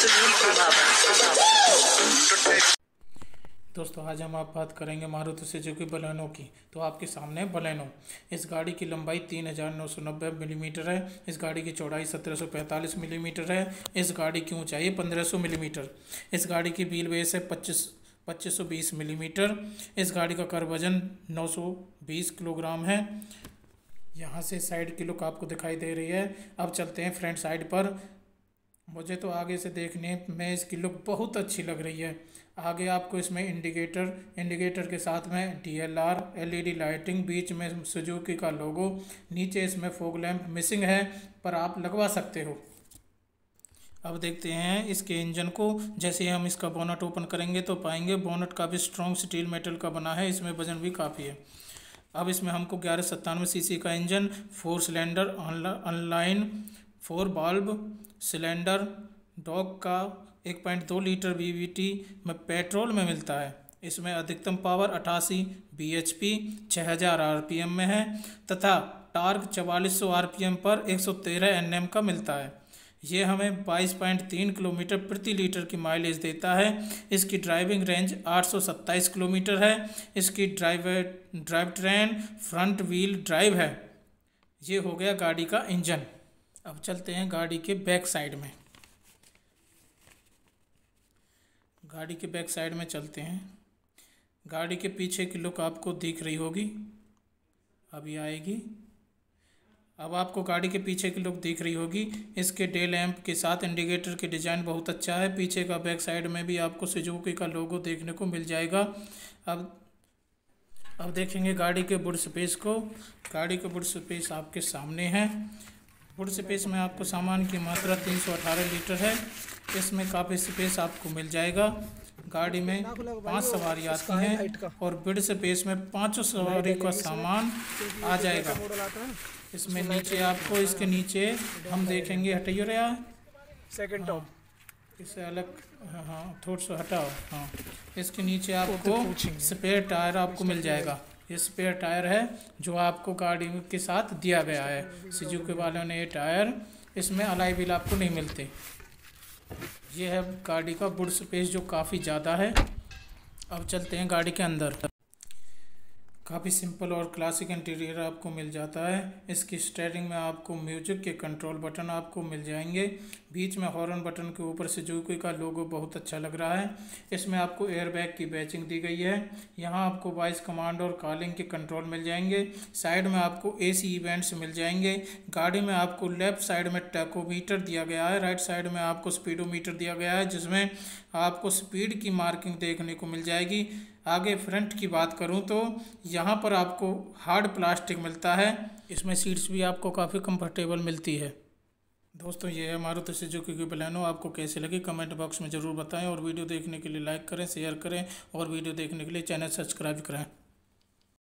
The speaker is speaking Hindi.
दोस्तों आज हम आप बात करेंगे मारुति सुजुकी बलेनो की। तो आपके सामने बलेनो, इस गाड़ी की लंबाई 3990 मिलीमीटर है। इस गाड़ी की चौड़ाई 1745 मिलीमीटर है। इस गाड़ी की ऊंचाई 1500 मिलीमीटर। इस गाड़ी की व्हील बेस है 2520 मिलीमीटर। इस गाड़ी का कर वजन 920 किलोग्राम है। यहाँ से साइड की लुक आपको दिखाई दे रही है। अब चलते हैं फ्रंट साइड पर। मुझे तो आगे से देखने में इसकी लुक बहुत अच्छी लग रही है। आगे आपको इसमें इंडिकेटर के साथ में DLR LED लाइटिंग, बीच में सुजुकी का लोगो, नीचे इसमें फॉग लैंप मिसिंग है पर आप लगवा सकते हो। अब देखते हैं इसके इंजन को। जैसे हम इसका बोनट ओपन करेंगे तो पाएंगे बोनट काफ़ी स्ट्रॉन्ग स्टील मेटल का बना है। इसमें वजन भी काफ़ी है। अब इसमें हमको 1197 सीसी का engine, 4 cylinder online 4 valve cylinder डॉग का 1.2 लीटर VVT में पेट्रोल में मिलता है। इसमें अधिकतम पावर 88 bhp 6000 RPM में है तथा टार्क 4400 RPM पर 113 Nm का मिलता है। ये हमें 22.3 किलोमीटर प्रति लीटर की माइलेज देता है। इसकी ड्राइविंग रेंज 827 किलोमीटर है। इसकी drive train front wheel drive है। ये हो गया गाड़ी का इंजन। अब चलते हैं गाड़ी के बैक साइड में। गाड़ी के बैक साइड में चलते हैं। गाड़ी के पीछे की लुक आपको दिख रही होगी, अभी आएगी। अब आपको गाड़ी के पीछे की लुक दिख रही होगी। इसके डे लैंप के साथ इंडिकेटर की डिज़ाइन बहुत अच्छा है। पीछे का बैक साइड में भी आपको सुजुकी का लोगो देखने को मिल जाएगा। अब देखेंगे गाड़ी के बुट स्पेस को। गाड़ी के बुट स्पेस आपके सामने है। बुट स्पेस में आपको सामान की मात्रा 318 लीटर है। इसमें काफ़ी स्पेस आपको मिल जाएगा। गाड़ी में 5 सवारी आती हैं और बुट स्पेस में 5 सवारी का सामान आ जाएगा। इसमें नीचे आपको, इसके नीचे हम देखेंगे, हटाइए रहा सेकंड टॉप, इसे अलग, हाँ थोड़ा सा हटाओ। हाँ, इसके नीचे आपको स्पेयर टायर आपको मिल जाएगा। ये स्पेयर टायर है जो आपको गाड़ी के साथ दिया गया है। सुजुकी वालों ने ये टायर, इसमें अलॉय व्हील आपको नहीं मिलते। ये है गाड़ी का बुट स्पेस जो काफ़ी ज़्यादा है। अब चलते हैं गाड़ी के अंदर। काफ़ी सिंपल और क्लासिक इंटीरियर आपको मिल जाता है। इसकी स्टीयरिंग में आपको म्यूजिक के कंट्रोल बटन आपको मिल जाएंगे। बीच में हॉर्न बटन के ऊपर सुजुकी का लोगो बहुत अच्छा लग रहा है। इसमें आपको एयरबैग की बैचिंग दी गई है। यहाँ आपको वॉइस कमांड और कॉलिंग के कंट्रोल मिल जाएंगे। साइड में आपको AC इवेंट्स मिल जाएंगे। गाड़ी में आपको लेफ्ट साइड में टैकोमीटर दिया गया है, राइट साइड में आपको स्पीडोमीटर दिया गया है जिसमें आपको स्पीड की मार्किंग देखने को मिल जाएगी। आगे फ्रंट की बात करूं तो यहाँ पर आपको हार्ड प्लास्टिक मिलता है। इसमें सीट्स भी आपको काफ़ी कंफर्टेबल मिलती है। दोस्तों ये है मारुति सुजुकी की बलेनो। आपको कैसे लगी कमेंट बॉक्स में ज़रूर बताएं और वीडियो देखने के लिए लाइक करें, शेयर करें और वीडियो देखने के लिए चैनल सब्सक्राइब करें।